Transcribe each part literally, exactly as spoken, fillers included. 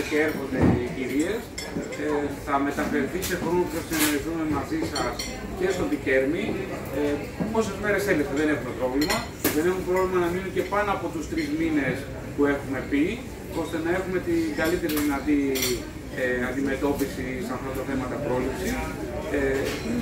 και έρχονται οι κυρίες. Ε, θα μεταφερθεί σε χρόνο που θα συνεργαστούμε μαζί σας και στο Πικέρμι. Ε, πόσες μέρες θέλετε, δεν έχουμε πρόβλημα. Δεν έχουμε πρόβλημα να μείνουν και πάνω από τους τρεις μήνες που έχουμε πει, ώστε να έχουμε την καλύτερη δυνατή ε, αντιμετώπιση σε αυτά τα θέματα πρόληψη. Ε,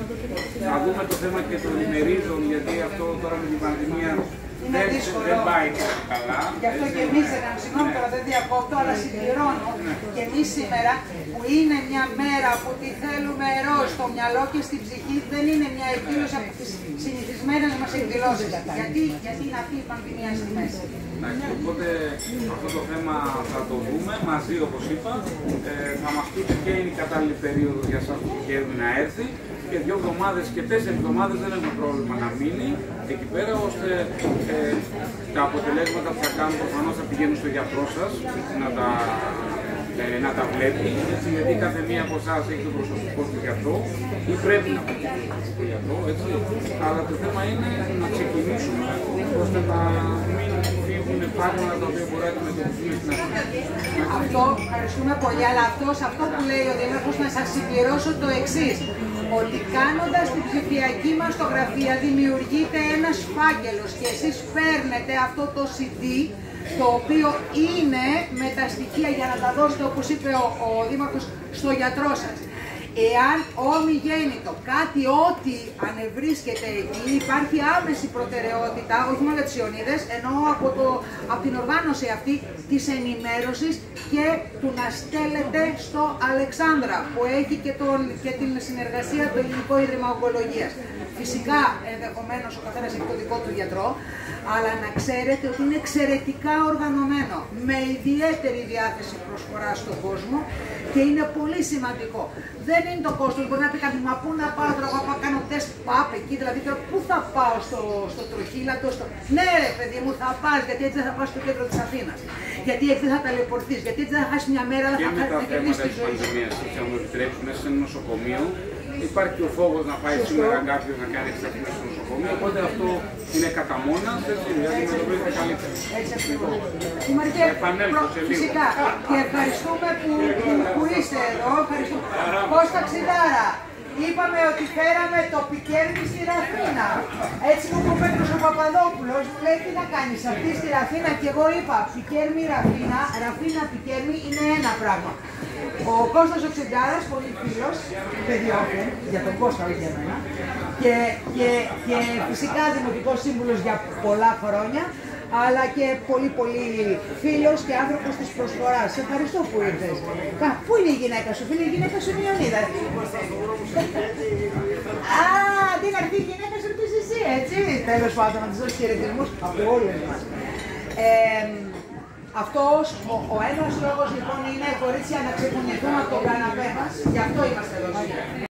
θα δούμε το θέμα και των ημερίδων, γιατί αυτό τώρα με την πανδημία δεν, δεν πάει καλά. Γι' αυτό και εμείς, συγγνώμη τώρα δεν διακόπτω, αλλά συμπληρώνω και εμείς σήμερα που είναι μια μέρα που τη θέλουμε ροζ στο μυαλό και στην ψυχή, δεν είναι μια εκδήλωση από τις συνηθισμένες μας εκδηλώσεις. Γιατί, γιατί είναι αυτή η πανδημία στη μέση. Οπότε αυτό το θέμα θα το δούμε μαζί, όπως είπα. Ε, θα μας πείτε και είναι η κατάλληλη περίοδος για σας που πηγαίνουν να έρθει. Και δύο εβδομάδες και τέσσερις εβδομάδες δεν έχουμε πρόβλημα να μείνει εκεί πέρα, ώστε ε, τα αποτελέσματα που θα κάνουν προφανώς θα πηγαίνουν στο γιατρό σας να τα, ε, να τα βλέπει, έτσι, γιατί κάθε μία από εσάς έχει το προσωπικό του γιατρό ή πρέπει να πει το γιατρό, έτσι. Αλλά το θέμα είναι να ξεκινήσουμε ώστε να μην φύγουν πράγματα τα οποία μπορεί να αντιμετωπιστούν στην αρχή. Αυτό, ευχαριστούμε πολύ, αλλά αυτό, σε αυτό που λέει ο Δήμαρχος, να σας συμπληρώσω το εξής. Ότι κάνοντας την ψηφιακή μαστογραφία δημιουργείται ένας φάκελος και εσείς παίρνετε αυτό το σι ντι, το οποίο είναι με τα στοιχεία για να τα δώσετε, όπως είπε ο, ο Δήμαρχος, στο γιατρό σας. Εάν ομιγέννητο κάτι ό,τι ανεβρίσκεται εκεί, υπάρχει άμεση προτεραιότητα, όχι μόνο για τις Ιωνίδες, ενώ από, το, από την οργάνωση αυτή της ενημέρωσης και του να στέλνετε στο Αλεξάνδρα, που έχει και, τον, και την συνεργασία του Ελληνικού Ίδρυμα Ογκολογίας. Φυσικά, ενδεχομένως, ο καθένας έχει το δικό του γιατρό, αλλά να ξέρετε ότι είναι εξαιρετικά οργανωμένο, με ιδιαίτερη διάθεση προσφορά στον κόσμο και είναι πολύ σημαντικό. Δεν είναι το κόστος, μπορεί να πει κάποιος, μα πού να πάω τώρα, εγώ πάω κάνω τεστ, πάπ εκεί, δηλαδή τώρα πού θα πάω στο, στο τροχύλατο, στο... Ναι ρε παιδί μου, θα πας, γιατί έτσι δεν θα πας στο κέντρο της Αθήνας. Γιατί έτσι δεν θα ταλαιπωρηθείς, γιατί έτσι δεν θα χάσεις μια μέρα, αλλά θα κερδίσεις τη ζωή σου. Και με τα θέματα της πανδημίας, θα μου επιτρέψουν μέσα σε ένα νοσοκομείο, υπάρχει και ο φόβος να πάει σήμερα κάποιος να κάνει εξαρτήμα στο νοσοκομείο, οπότε αυτό είναι κατά μόνα, έτσι, δηλαδή αντιμετωπίζεται καλύτερα. Έτσι ακριβώς. Φυσικά, και ευχαριστούμε που, που, που είστε εδώ, ευχαριστούμε. Κώστα Ξηδάρα, είπαμε ότι φέραμε το Πικέρμι στη Ραθίνα. Έτσι μου είπε ο Πέτρος ο Παπαδόπουλος, μου λέει τι να κάνεις αυτή στη Ραθίνα, και εγώ είπα Πικέρμι Ραθίνα, Ραθίνα Πικέρμι είναι ένα πράγμα. Ο Κώστας ο Ξηδάρας, πολύ φίλος, παιδιόφιλ, για τον Κώστα, όχι για μένα, και, και, και φυσικά δημοτικός σύμβουλος για πολλά χρόνια, αλλά και πολύ πολύ φίλος και άνθρωπος της προσφοράς. Σε ευχαριστώ που ήρθες. Κα, πού είναι η γυναίκα σου, φίλε, η γυναίκα σου είναι η Ιωνίδα. Α, αντί να έρθει η γυναίκα σου, ήρθες εσύ, έτσι. Τέλος πάντων, να της δώσεις χαιρετισμούς από όλες μας. Ε, αυτός, ο, ο ένας λόγος λοιπόν είναι, κορίτσια, να ξεκουνηθούμε από τον καναπέ μας, γι' αυτό είμαστε εδώ.